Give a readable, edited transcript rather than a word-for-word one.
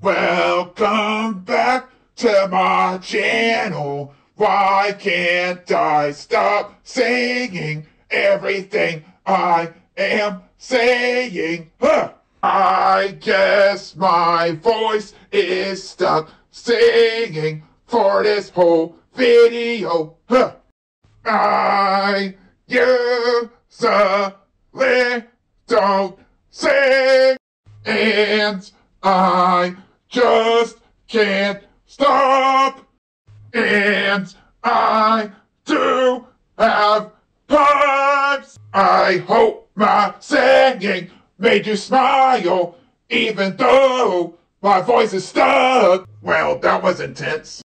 Welcome back to my channel. Why can't I stop singing everything I am saying? I guess my voice is stuck singing for this whole video. I usually don't sing, and I just can't stop. And I do have pipes. I hope my singing made you smile, even though my voice is stuck. Well, that was intense.